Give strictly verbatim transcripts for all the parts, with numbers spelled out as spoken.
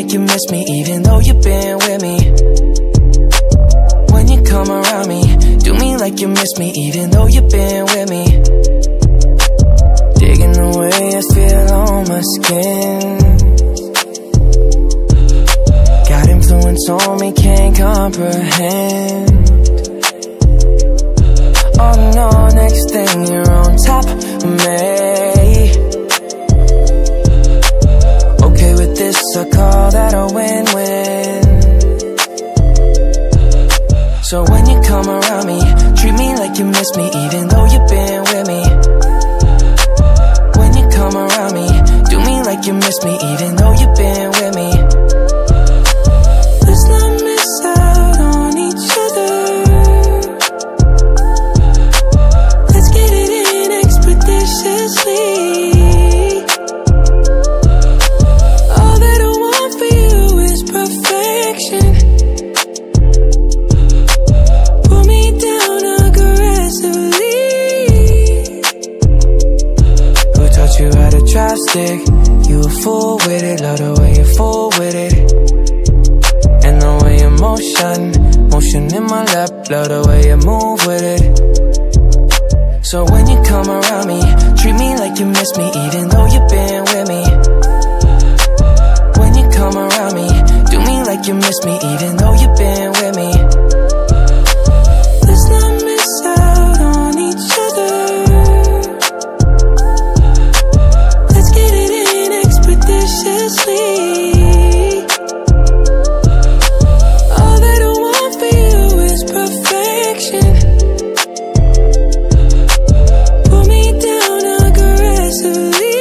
like you miss me even though you've been with me. When you come around me, do me like you miss me even though you've been with me. Digging the way I feel on my skin. Got influence on me, can't comprehend. Oh no, next thing you're on top of me. Okay with this, I call that a win-win. So when you come around me, treat me like you miss me even though you've been with me. When you come around me, do me like you miss me even though you've been with me. Let's not miss out on each other. Let's get it in expeditiously. All that I want for you is perfection. Pull me down aggressively. Who taught you how to drive stick? You a fool with it, love the way you're full with it. And the way you motion, motion in my lap, love the way you move with it. So when you come around me, treat me like you miss me even though you've been with me. When you come around me, do me like you miss me even though you've been with me. Let's not miss out on each other. Let's get it in expeditiously. All that I want for you is perfection. Pull me down aggressively.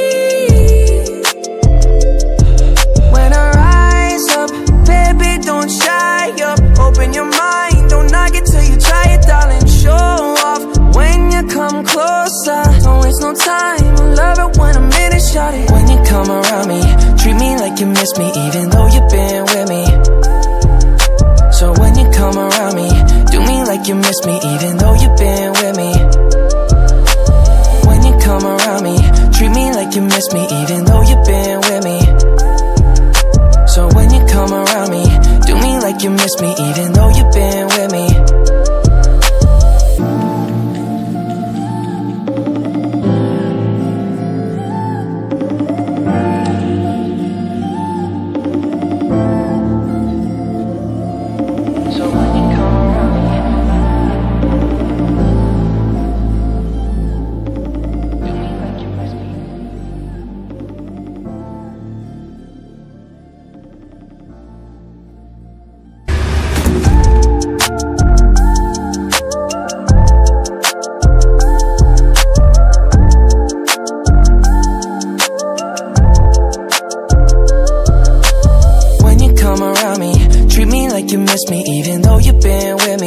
When I rise up, baby, don't shy up. Open your mind, don't knock it till you try it, darling. Show off when you come closer. Don't waste no time, I love it when I'm in it, shawty. When you come around me, treat me like you miss me even though you've been with me. So when you come around me, do me like you miss me even though you've been with me. When you come around me, treat me like you miss me even though you've been with me. So when you come around me, do me like you miss me even though you've been with me. So when you come around me, do me like you miss me. When you come around me, treat me like you miss me even though you've been with me.